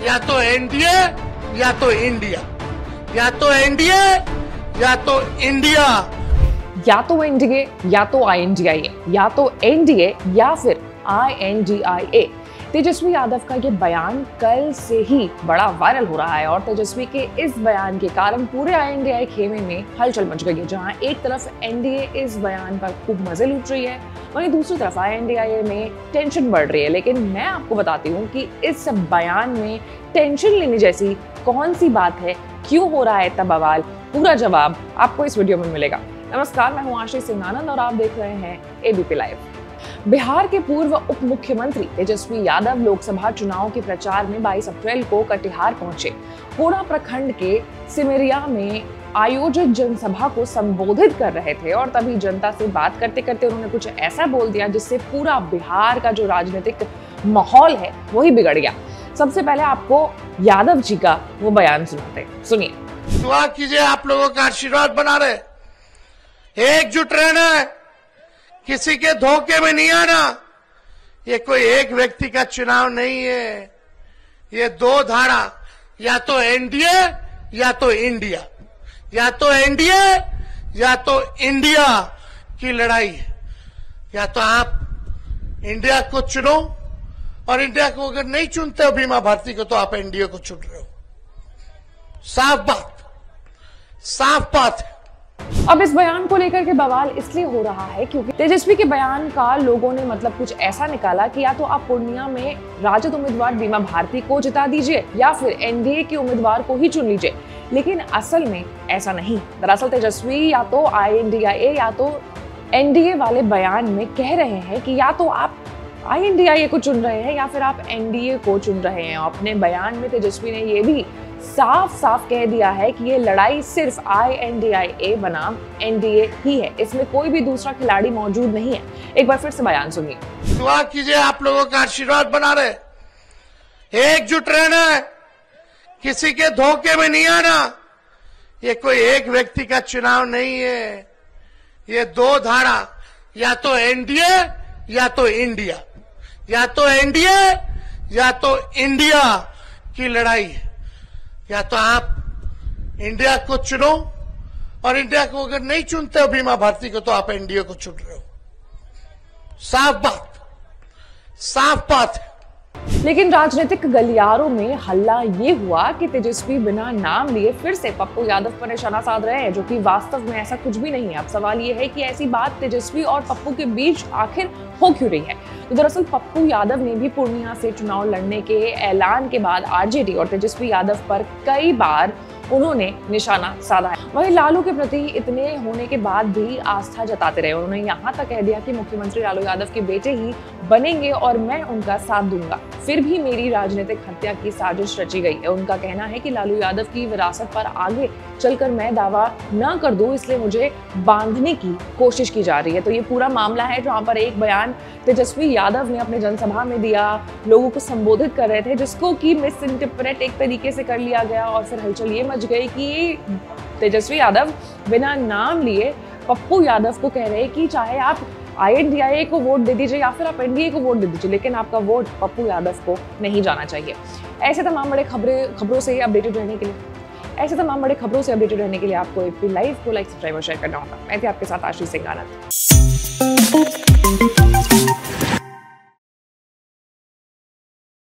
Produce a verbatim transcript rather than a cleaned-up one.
या तो एनडीए या तो इंडिया, या तो एनडीए या तो इंडिया, या तो एनडीए या तो आईएनडीआईए, या तो एनडीए या फिर आईएनडीआईए। तेजस्वी यादव का ये बयान कल से ही बड़ा वायरल हो रहा है और तेजस्वी के इस बयान के कारण पूरे आईएनडीआई खेमे में हलचल मच गई है। जहां एक तरफ एनडीए इस बयान पर खूब मजे लूट रही है, वहीं दूसरी तरफ आईएनडीआई में टेंशन बढ़ रही है। लेकिन मैं आपको बताती हूँ कि इस बयान में टेंशन लेने जैसी कौन सी बात है, क्यों हो रहा है इतना बवाल, पूरा जवाब आपको इस वीडियो में मिलेगा। नमस्कार, मैं हूँ आशीष सिंह आनंद और आप देख रहे हैं एबीपी लाइव। बिहार के पूर्व उप मुख्यमंत्री तेजस्वी यादव लोकसभा चुनाव के प्रचार में बाईस अप्रैल को कटिहार पहुंचे। कोड़ा प्रखंड के सिमरिया में आयोजित जनसभा को संबोधित कर रहे थे और तभी जनता से बात करते करते उन्होंने कुछ ऐसा बोल दिया जिससे पूरा बिहार का जो राजनीतिक माहौल है वही बिगड़ गया। सबसे पहले आपको यादव जी का वो बयान सुनाते हैं, सुनिए। दुआ कीजिए, आप लोगों का आशीर्वाद बना रहे, एकजुट रहना है, किसी के धोखे में नहीं आना। ये कोई एक व्यक्ति का चुनाव नहीं है, ये दो धारा, या तो एनडीए या तो इंडिया, या तो एनडीए या तो इंडिया की लड़ाई है। या तो आप इंडिया को चुनो, और इंडिया को अगर नहीं चुनते हो बीमा भारती को, तो आप एनडीए को चुन रहे हो। साफ बात, साफ बात है। अब इस बयान को लेकर के बवाल इसलिए हो रहा है क्योंकि तेजस्वी के बयान का लोगों ने मतलब कुछ ऐसा निकाला कि या तो आप पूर्णिया में राजद उम्मीदवार बीमा भारती को जिता दीजिए या फिर एनडीए के उम्मीदवार को ही चुन लीजिए। लेकिन असल में ऐसा नहीं। दरअसल तेजस्वी या तो आईएनडीआईए या तो एनडीए वाले बयान में कह रहे हैं कि या तो आप आईएनडीआईए को चुन रहे हैं या फिर आप एनडीए को चुन रहे हैं। अपने बयान में तेजस्वी ने यह भी साफ साफ कह दिया है कि ये लड़ाई सिर्फ आईएनडीआईए बनाम एनडीए ही है, इसमें कोई भी दूसरा खिलाड़ी मौजूद नहीं है। एक बार फिर से बयान सुनिए। दुआ कीजिए, आप लोगों का आशीर्वाद बना रहे, एकजुट रहना है, किसी के धोखे में नहीं आना। ये कोई एक व्यक्ति का चुनाव नहीं है, ये दो धारा, या तो एनडीए या तो इंडिया, या तो एनडीए या तो इंडिया की लड़ाई है। या तो आप इंडिया को चुनो, और इंडिया को अगर नहीं चुनते हो बीमा भारती को, तो आप एनडीए को चुन रहे हो। साफ बात, साफ बात है। लेकिन राजनीतिक गलियारों में हल्ला ये हुआ कि तेजस्वी बिना नाम लिए फिर से पप्पू यादव पर निशाना साध रहे हैं, जो कि वास्तव में ऐसा कुछ भी नहीं है। अब सवाल ये है कि ऐसी बात तेजस्वी और पप्पू के बीच आखिर हो क्यों रही है। तो दरअसल पप्पू यादव ने भी पूर्णिया से चुनाव लड़ने के ऐलान के बाद आरजेडी और तेजस्वी यादव पर कई बार उन्होंने निशाना साधा है। वहीं लालू के प्रति इतने होने के बाद भी आस्था जताते रहे। उन्होंने यहाँ तक कह दिया कि मुख्यमंत्री लालू यादव के बेटे ही बनेंगे और मैं उनका साथ दूंगा। फिर भी मेरी राजनीतिक हत्या की साजिश रची गई है। उनका कहना है कि लालू यादव की विरासत पर आगे चलकर मैं दावा न कर दूं, इसलिए मुझे बांधने की कोशिश की जा रही है। तो ये पूरा मामला है जहाँ पर एक बयान तेजस्वी यादव ने अपने जनसभा में दिया, लोगों को संबोधित कर रहे थे, जिसको कि मिस इंटरप्रेट एक तरीके से कर लिया गया और फिर हलचल ये मच गई कि तेजस्वी यादव बिना नाम लिए पप्पू यादव को कह रहे कि चाहे आप आईएनडीआईए को वोट दे दीजिए या फिर आप एनडीए को वोट दे दीजिए, लेकिन आपका वोट पप्पू यादव को नहीं जाना चाहिए। ऐसे तमाम बड़े खबरें खबरों से अपडेटेड रहने के लिए ऐसे तमाम बड़े खबरों से अपडेटेड रहने के लिए आपको एबीपी लाइव को लाइक, सब्सक्राइब और शेयर करना होगा। मैं थी आपके साथ आशीष सिंह आनंद।